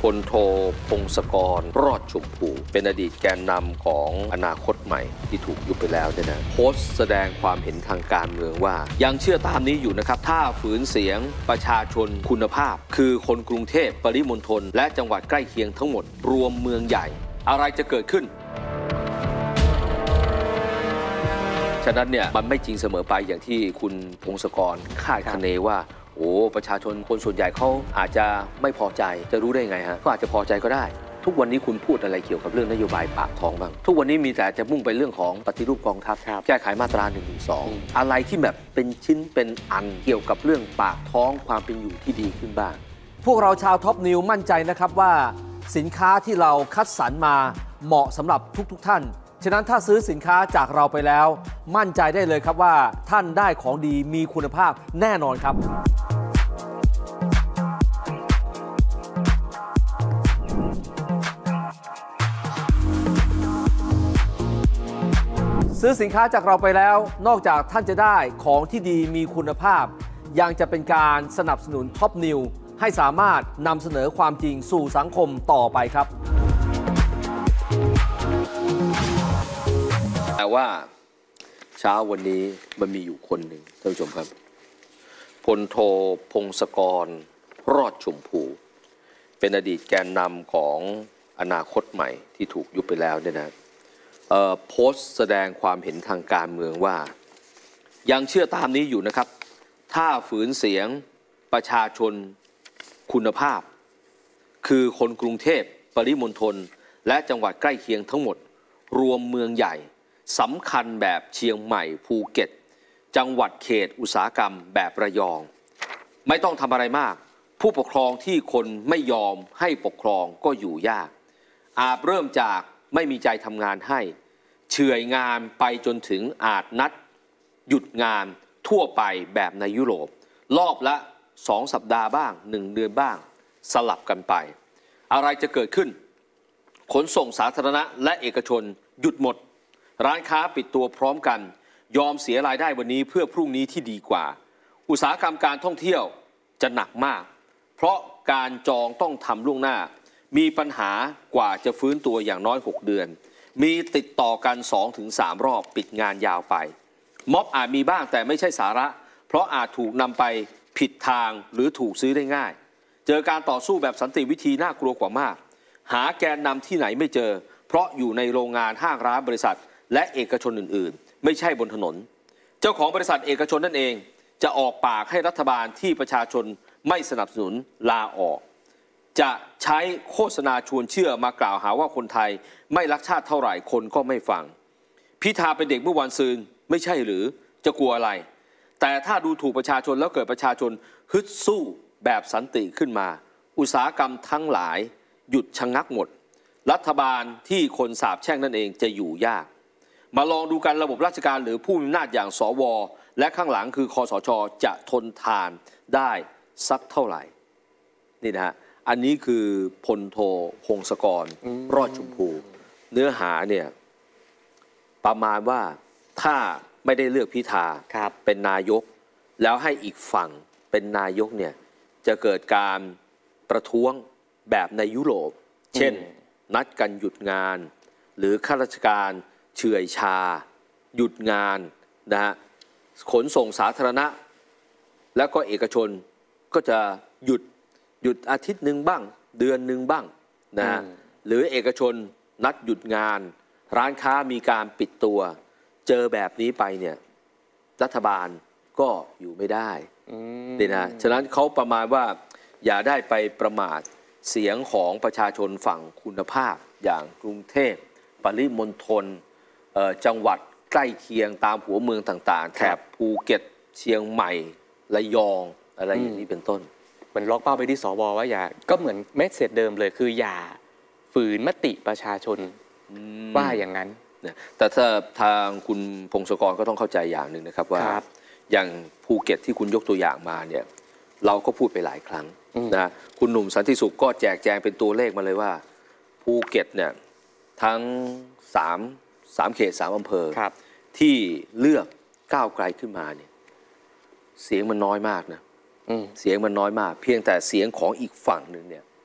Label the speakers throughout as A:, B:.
A: ลโทพงศกรรอดชมพูเป็นอดีตแกนนำของอนาคตใหม่ที่ถูกยุบไปแล้วเนี่ยนะโพสต์แสดงความเห็นทางการเมืองว่ายังเชื่อตามนี้อยู่นะครับถ้าฝืนเสียงประชาชนคุณภาพคือคนกรุงเทพปริมณฑลและจังหวัดใกล้เคียงทั้งหมดรวมเมืองใหญ่อะไรจะเกิดขึ้นฉะนั้นเนี่ยมันไม่จริงเสมอไปอย่างที่คุณพงศกรคาดคะเนว่าโอ้ประชาชนคนส่วนใหญ่เขาอาจจะไม่พอใจจะรู้ได้ไงฮะก็อาจจะพอใจก็ได้ทุกวันนี้คุณพูดอะไรเกี่ยวกับเรื่องนโยบายปากท้องบ้างทุกวันนี้มีแต่จะมุ่งไปเรื่องของปฏิรูปกองทัพแก้ไขมาตรา112อะไรที่แบบเป็นชิ้นเป็นอันเกี่ยวกับเรื่องปากท้องความเป็นอยู่ที่ดีขึ้นบ้าง
B: พวกเราชาวท็อปนิวมั่นใจนะครับว่าสินค้าที่เราคัดสรรมาเหมาะสำหรับทุกท่านฉะนั้นถ้าซื้อสินค้าจากเราไปแล้วมั่นใจได้เลยครับว่าท่านได้ของดีมีคุณภาพแน่นอนครับซื้อสินค้าจากเราไปแล้วนอกจากท่านจะได้ของที่ดีมีคุณภาพยังจะเป็นการสนับสนุนท็อปนิวให้สามารถนำเสนอความจริงสู่สังคมต่อไปครับ
A: แต่ว่าเช้าวันนี้มันมีอยู่คนหนึ่งท่านผู้ชมครับพลโทพงศกรรอดชมพูเป็นอดีตแกนนำของอนาคตใหม่ที่ถูกยุบไปแล้วเนี่ยนะโพสต์แสดงความเห็นทางการเมืองว่ายังเชื่อตามนี้อยู่นะครับถ้าฝืนเสียงประชาชนคุณภาพคือคนกรุงเทพปริมณฑลและจังหวัดใกล้เคียงทั้งหมดรวมเมืองใหญ่สำคัญแบบเชียงใหม่ภูเก็ตจังหวัดเขตอุตสาหกรรมแบบระยองไม่ต้องทำอะไรมากผู้ปกครองที่คนไม่ยอมให้ปกครองก็อยู่ยากอาจเริ่มจากไม่มีใจทำงานให้เฉื่อยงานไปจนถึงอาจนัดหยุดงานทั่วไปแบบในยุโรปรอบละ2 สัปดาห์บ้าง1 เดือนบ้างสลับกันไปอะไรจะเกิดขึ้นขนส่งสาธารณะและเอกชนหยุดหมดร้านค้าปิดตัวพร้อมกันยอมเสียรายได้วันนี้เพื่อพรุ่งนี้ที่ดีกว่าอุตสาหกรรมการท่องเที่ยวจะหนักมากเพราะการจองต้องทำล่วงหน้ามีปัญหากว่าจะฟื้นตัวอย่างน้อย6 เดือนมีติดต่อกัน 2-3 รอบปิดงานยาวไปม็อบอาจมีบ้างแต่ไม่ใช่สาระเพราะอาจถูกนำไปผิดทางหรือถูกซื้อได้ง่ายเจอการต่อสู้แบบสันติวิธีน่ากลัวกว่ามากหาแกนนำที่ไหนไม่เจอเพราะอยู่ในโรงงานห้างร้านบริษัทและเอกชนอื่นๆไม่ใช่บนถนนเจ้าของบริษัทเอกชนนั่นเองจะออกปากให้รัฐบาลที่ประชาชนไม่สนับสนุนลาออกจะใช้โฆษณาชวนเชื่อมากล่าวหาว่าคนไทยไม่รักชาติเท่าไหร่คนก็ไม่ฟังพิธาเป็นเด็กเมื่อวันซืนไม่ใช่หรือจะกลัวอะไรแต่ถ้าดูถูกประชาชนแล้วเกิดประชาชนฮึดสู้แบบสันติขึ้นมาอุตสาหกรรมทั้งหลายหยุดชะงักหมดรัฐบาลที่คนสาปแช่งนั่นเองจะอยู่ยากมาลองดูกันระบบราชการหรือผู้มีอำนาจอย่างสวและข้างหลังคือคสช.จะทนทานได้สักเท่าไหร่นี่นะฮะอันนี้คือพลโทพงศกรรอดชมพูเนื้อหาเนี่ยประมาณว่าถ้าไม่ได้เลือกพิธาเป็นนายกแล้วให้อีกฝั่งเป็นนายกเนี่ยจะเกิดการประท้วงแบบในยุโรปเช่นนัดกันหยุดงานหรือข้าราชการเฉื่อยชาหยุดงานนะฮะขนส่งสาธารณะแล้วก็เอกชนก็จะหยุดอาทิตย์หนึ่งบ้างเดือนหนึ่งบ้างนะฮะหรือเอกชนนัดหยุดงานร้านค้ามีการปิดตัวเจอแบบนี้ไปเนี่ยรัฐบาลก็อยู่ไม่ได้นี่นะฉะนั้นเขาประมาณว่าอย่าได้ไปประมาทเสียงของประชาชนฝั่งคุณภาพอย่างกรุงเทพปริมณฑลจังหวัดใกล้เคียงตามหัวเมืองต่างๆแถบภูเก็ตเชียงใหม่ระยองอะไรอย่างนี้เป็นต้น
C: มันล็อกเป้าไปที่สวว่าอย่าก็เหมือนเมสเสจเดิมเลยคืออย่าฝืนมติประชาชนว่าอย่างนั้น
A: แต่ถ้าทางคุณพงศกรก็ต้องเข้าใจอย่างหนึ่งนะครับว่าอย่างภูเก็ตที่คุณยกตัวอย่างมาเนี่ยเราก็พูดไปหลายครั้งนะคุณหนุ่มสันติสุขก็แจกแจงเป็นตัวเลขมาเลยว่าภูเก็ตเนี่ยทั้ง3เขต3อำเภอที่เลือกก้าวไกลขึ้นมาเนี่ยเสียงมันน้อยมากนะเสียงมันน้อยมากเพียงแต่เสียงของอีกฝั่งหนึ่งเนี่ย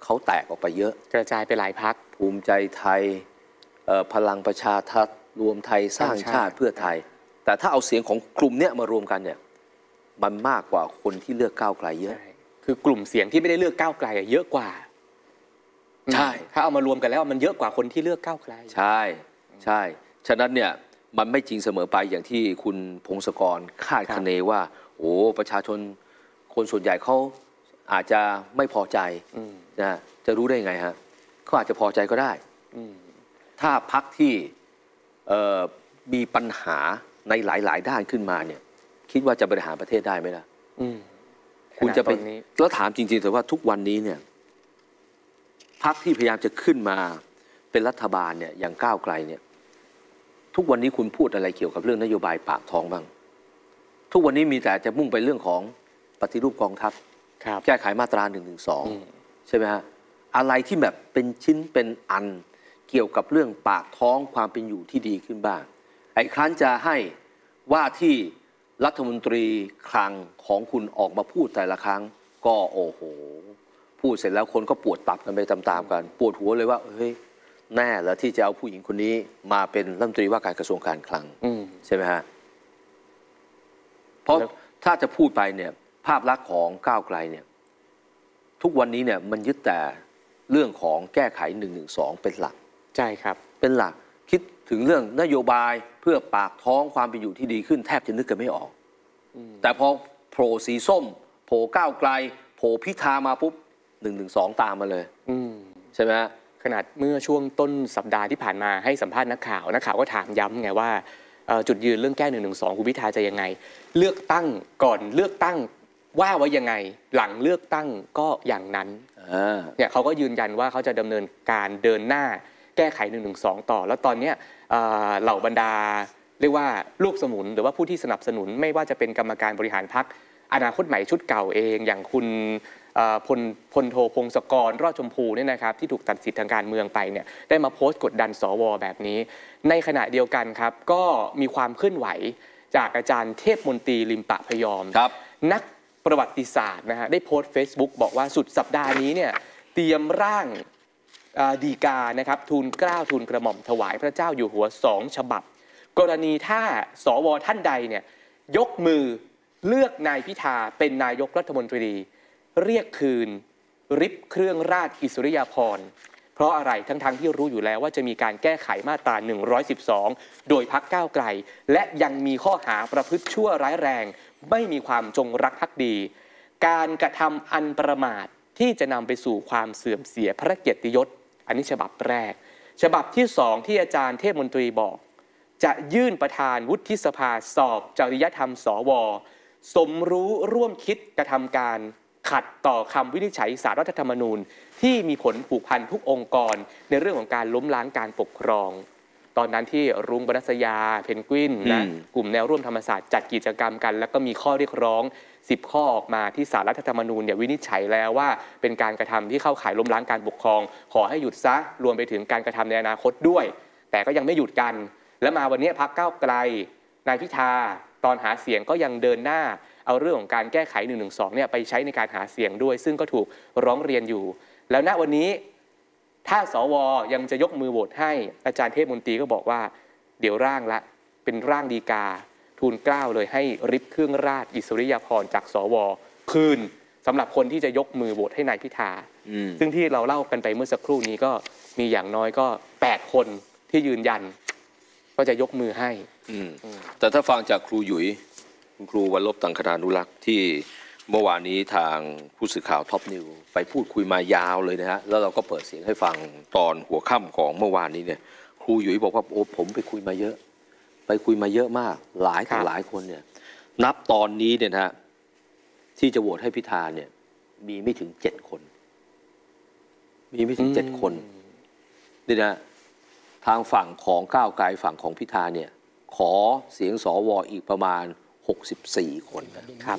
A: เขาแตกออกไปเยอะ
C: กระจายไปหลายพรรค
A: ภูมิใจไทยพลังประชารัฐรวมไทยสร้างชาติเพื่อไทยแต่ถ้าเอาเสียงของกลุ่มเนี้ยมารวมกันเนี่ยมันมากกว่าคนที่เลือกก้าวไกลเยอะ
C: คือกลุ่มเสียงที่ไม่ได้เลือกก้าวไกลเยอะกว่า
A: ใช่
C: ถ้าเอามารวมกันแล้วมันเยอะกว่าคนที่เลือกก้าวไกล
A: ใช่ใช่ฉะนั้นเนี่ยมันไม่จริงเสมอไปอย่างที่คุณพงศกรคาดคะเนว่าโอ้ประชาชนคนส่วนใหญ่เขาอาจจะไม่พอใจนะจะรู้ได้ไงฮะเขาอาจจะพอใจก็ได้ถ้าพรรคที่มีปัญหาในหลายๆด้านขึ้นมาเนี่ยคิดว่าจะบริหารประเทศได้ไหมล่ะคุณจะเป็นแล้วถามจริงๆแต่ว่าทุกวันนี้เนี่ยพรรคที่พยายามจะขึ้นมาเป็นรัฐบาลเนี่ยอย่างก้าวไกลเนี่ยทุกวันนี้คุณพูดอะไรเกี่ยวกับเรื่องนโยบายปากท้องบ้างทุกวันนี้มีแต่จะมุ่งไปเรื่องของปฏิรูปกองทัพแก้ไขมาตรา112ใช่ไหมฮะอะไรที่แบบเป็นชิ้นเป็นอันเกี่ยวกับเรื่องปากท้องความเป็นอยู่ที่ดีขึ้นบ้างไอ้ครั้นจะให้ว่าที่รัฐมนตรีคลังของคุณออกมาพูดแต่ละครั้งก็โอ้โหพูดเสร็จแล้วคนก็ปวดตับกันไปตามๆกันปวดหัวเลยว่าเฮ้ยแน่แล้วที่จะเอาผู้หญิงคนนี้มาเป็นรัฐมนตรีว่าการกระทรวงการคลังใช่ไหมฮะเพราะถ้าจะพูดไปเนี่ยภาพลักษณ์ของก้าวไกลเนี่ยทุกวันนี้เนี่ยมันยึดแต่เรื่องของแก้ไข112เป็นหลัก
C: ใช่ครับ
A: เป็นหลักคิดถึงเรื่องนโยบายเพื่อปากท้องความเป็นอยู่ที่ดีขึ้นแทบจะนึกกันไม่ออกแต่พอโผล่สีส้มโผล่ก้าวไกลโผล่พิธามาปุ๊บ112ตามมาเลยใช่ไหม
C: ขนาดเมื่อช่วงต้นสัปดาห์ที่ผ่านมาให้สัมภาษณ์นักข่าวก็ถามย้ำไงว่าจุดยืนเรื่องแก้112คุณพิธาจะยังไงเลือกตั้งก่อนเลือกตั้งว่าไว้ยังไงหลังเลือกตั้งก็อย่างนั้นเนี่ยเขาก็ยืนยันว่าเขาจะดำเนินการเดินหน้าแก้ไข112ต่อแล้วตอนนี้เหล่าบรรดาเรียกว่าลูกสมุนหรือว่าผู้ที่สนับสนุนไม่ว่าจะเป็นกรรมการบริหารพรรคอนาคตใหม่ชุดเก่าเองอย่างคุณพลโทพงศกรรอดชมพูเนี่ยนะครับที่ถูกตัดสิทธิทางการเมืองไปเนี่ยได้มาโพสต์กดดันสวแบบนี้ในขณะเดียวกันครับก็มีความเคลื่อนไหวจากอาจารย์เทพมนตรีลิมปะพยอมนักประวัติศาสตร์นะฮะได้โพสต์ Facebook บอกว่าสุดสัปดาห์นี้เนี่ยเตรียมร่างฎีกานะครับทูลเกล้าทูลกระหม่อมถวายพระเจ้าอยู่หัว2ฉบับกรณีถ้าสวท่านใดเนี่ยยกมือเลือกนายพิธาเป็นนายกรัฐมนตรีเรียกคืนริบเครื่องราชอิสริยาภรณ์เพราะอะไรทั้งที่รู้อยู่แล้วว่าจะมีการแก้ไขมาตรา112โดยพรรคก้าวไกลและยังมีข้อหาประพฤติชั่วร้ายแรงไม่มีความจงรักภักดีการกระทำอันประมาทที่จะนำไปสู่ความเสื่อมเสียพระเกียรติยศอันนี้ฉบับแรกฉบับที่2ที่อาจารย์เทพมนตรีบอกจะยื่นประธานวุฒิสภาสอบจริยธรรมสวสมรู้ร่วมคิดกระทำการขัดต่อคำวินิจฉัยศาลรัฐธรรมนูญที่มีผลผูกพันทุกองค์กรในเรื่องของการล้มล้างการปกครองตอนนั้นที่รุ้งปนัสยาเพนกวินนะกลุ่มแนวร่วมธรรมศาสตร์จัดกิจกรรมกันแล้วก็มีข้อเรียกร้อง10ข้อออกมาที่ศาลรัฐธรรมนูญวินิจฉัยแล้วว่าเป็นการกระทำที่เข้าข่ายล้มล้างการปกครองขอให้หยุดซะรวมไปถึงการกระทำในอนาคตด้วยแต่ก็ยังไม่หยุดกันและมาวันนี้พรรคก้าวไกลนายพิธาตอนหาเสียงก็ยังเดินหน้าเอาเรื่องของการแก้ไข112เนี่ยไปใช้ในการหาเสียงด้วยซึ่งก็ถูกร้องเรียนอยู่แล้วณวันนี้ถ้าสวยังจะยกมือโหวตให้อาจารย์เทพมนตรีก็บอกว่าเดี๋ยวร่างละเป็นร่างฎีกาทูลเกล้าเลยให้ริบเครื่องราชอิสริยาภรณ์จากสวคืนสำหรับคนที่จะยกมือโหวตให้นายพิธาซึ่งที่เราเล่ากันไปเมื่อสักครู่นี้ก็มีอย่างน้อยก็8คนที่ยืนยันก็จะยกมือให้
A: แต่ถ้าฟังจากครูหยุยคุณครูวรลบตังคณานุรักษ์ที่เมื่อวานนี้ทางผู้สื่อข่าวท็อปนิวไปพูดคุยมายาวเลยนะฮะแล้วเราก็เปิดเสียงให้ฟังตอนหัวค่ำของเมื่อวานนี้เนี่ยครูหยุยบอกว่าโอ้ผมไปคุยมาเยอะมากหลายต่อหลายคนเนี่ยนับตอนนี้เนี่ยนะที่จะโหวตให้พิธาเนี่ยมีไม่ถึง7คนมีไม่ถึง7คนนี่นะทางฝั่งของก้าวไกลฝั่งของพิธาเนี่ยขอเสียงสวอีกประมาณ64คนนะครับ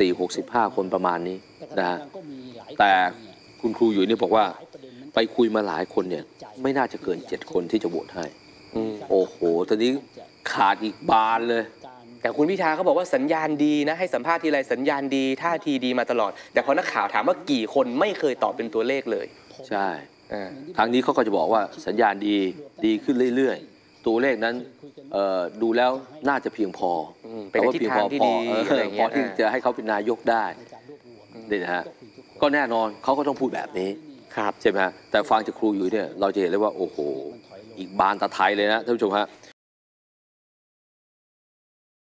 A: 64-65คนประมาณนี้นะฮะแต่คุณครูอยู่นี่บอกว่าไปคุยมาหลายคนเนี่ยไม่น่าจะเกิน7คนที่จะโหวตให้โอ้โหตอนนี้ขาดอีกบานเลย
C: แต่คุณพิธาเขาบอกว่าสัญญาณดีนะให้สัมภาษณ์ทีไรสัญญาณดีท่าทีดีมาตลอดแต่พอนักข่าวถามว่ากี่คนไม่เคยตอบเป็นตัวเลขเลย
A: ใช่
C: เออ
A: ทางนี้เขาก็จะบอกว่าสัญญาณดีขึ้นเรื่อยๆ ตัวเลขนั้นดูแล้วน่าจะเพียงพอ
C: เป็นในทิศทางที่ดีอะไรอย่าง
A: พ
C: เงี้
A: อย ที่จะให้เขาเป็นนายกได้นี่นะฮะก็แน่นอนเขาก็ต้องพูดแบบนี้
C: ครับ
A: ใช่ไหมฮะแต่ฟังจากครูอยู่เนี่ยเราจะเห็นเลยว่าโอ้โหอีกบานตะไทยเลยนะท่านผู้ชมฮะ